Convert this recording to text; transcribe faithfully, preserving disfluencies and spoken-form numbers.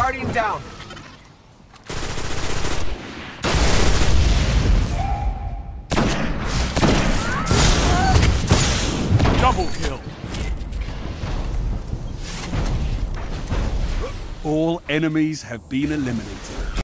Guardian down. Double kill. All enemies have been eliminated.